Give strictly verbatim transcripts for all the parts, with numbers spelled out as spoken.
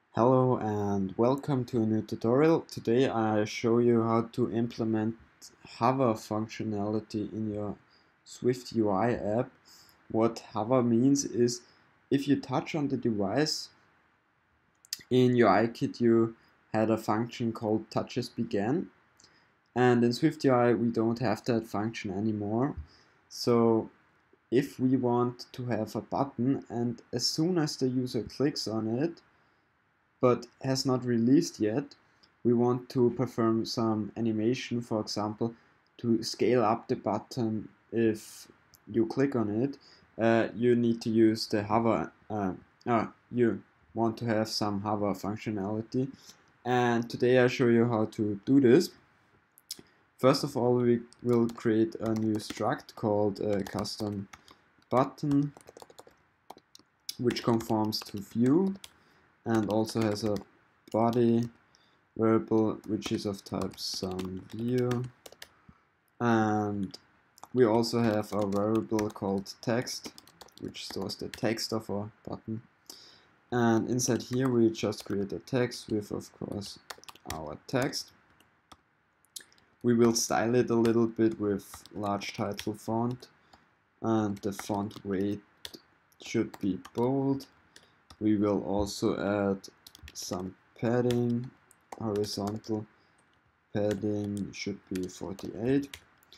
Hello and welcome to a new tutorial. Today I show you how to implement hover functionality in your SwiftUI app. What hover means is if you touch on the device, in your iKit you had a function called touchesBegan, and in SwiftUI we don't have that function anymore. So if we want to have a button and as soon as the user clicks on it, but has not released yet, we want to perform some animation, for example, to scale up the button if you click on it, uh, you need to use the hover, uh, uh, you want to have some hover functionality. And today I show you how to do this. First of all, we will create a new struct called uh, custom button, which conforms to view and also has a body variable which is of type SomeView, and we also have a variable called text which stores the text of our button, and inside here we just create a text with, of course, our text. We will style it a little bit with large title font, and the font weight should be bold. We will also add some padding. Horizontal padding should be forty-eight.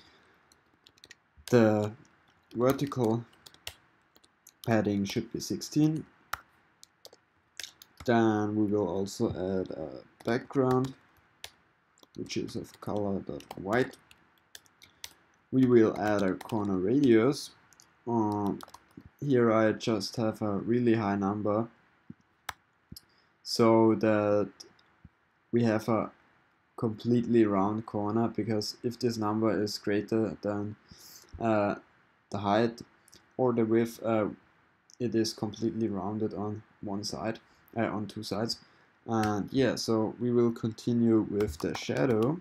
The vertical padding should be sixteen. Then we will also add a background, which is of color white. We will add a corner radius. Um, here I just have a really high number so that we have a completely round corner, because if this number is greater than uh, the height or the width, uh, it is completely rounded on one side, uh, on two sides. And yeah, so we will continue with the shadow,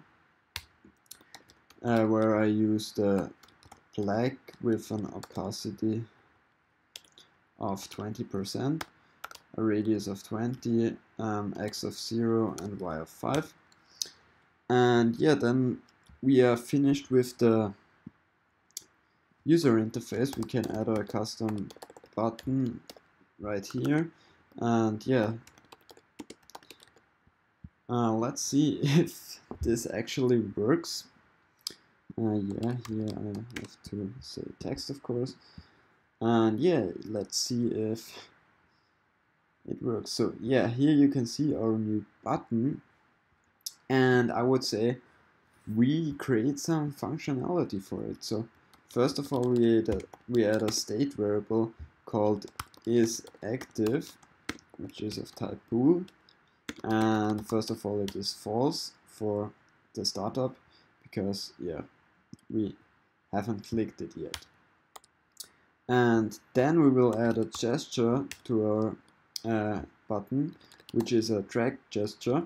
uh, where I use the black with an opacity of twenty percent, a radius of twenty, um, x of zero and y of five. And yeah, then we are finished with the user interface. We can add a custom button right here, and yeah, uh, let's see if this actually works. Uh, yeah, here I have to say text, of course. And yeah, let's see if it works. So yeah, here you can see our new button, and I would say we create some functionality for it. So first of all, we add a, we add a state variable called isActive, which is of type bool, and first of all it is false for the startup, because yeah, we haven't clicked it yet. And then we will add a gesture to our uh, button, which is a drag gesture,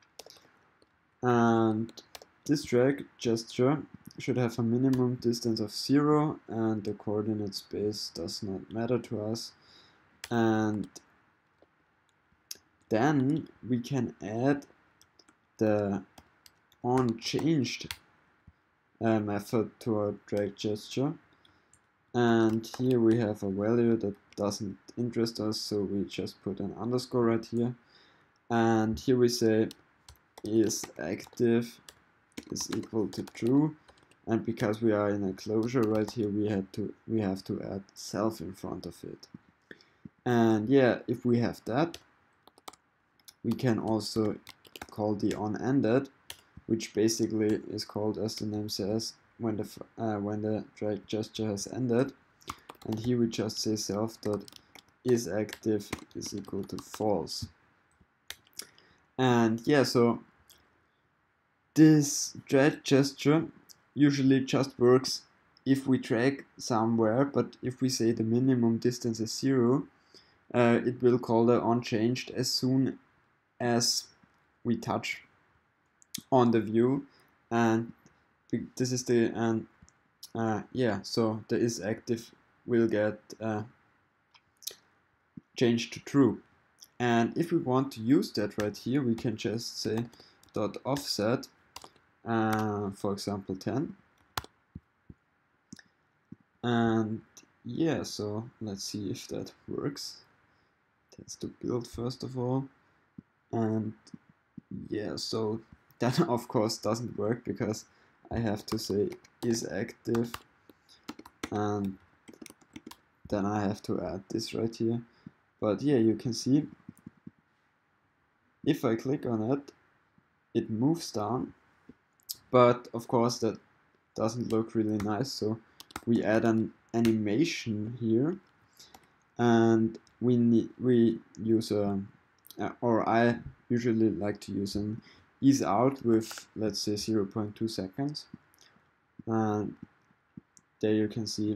and this drag gesture should have a minimum distance of zero, and the coordinate space does not matter to us. And then we can add the onChanged uh, method to our drag gesture. And here we have a value that doesn't interest us, so we just put an underscore right here. And here we say isActive is equal to true, and because we are in a closure right here, we had to we have to add self in front of it. And yeah, if we have that, we can also call the onEnded, which basically is called, as the name says, when the uh, when the drag gesture has ended. And here we just say self dot isActive is equal to false. And yeah, so this drag gesture usually just works if we drag somewhere, but if we say the minimum distance is zero, uh, it will call the onChanged as soon as we touch on the view. And this is the and uh, yeah, so the isActive will get uh, changed to true. And if we want to use that right here, we can just say dot offset, uh, for example ten. And yeah, so let's see if that works. It has to build first of all. And yeah, so that of course doesn't work because I have to say is active, and then I have to add this right here. But yeah, you can see if I click on it, it moves down, but of course that doesn't look really nice, so we add an animation here, and we need we use a uh, or I usually like to use an ease out with, let's say, zero point two seconds, and there you can see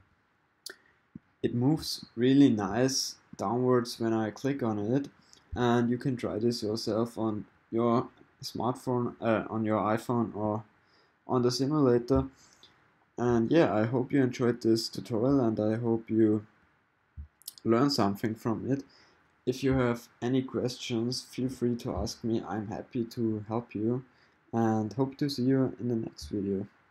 it moves really nice downwards when I click on it. And you can try this yourself on your smartphone, uh, on your iPhone, or on the simulator. And yeah, I hope you enjoyed this tutorial, and I hope you learned something from it. If you have any questions, feel free to ask me. I'm happy to help you, and hope to see you in the next video.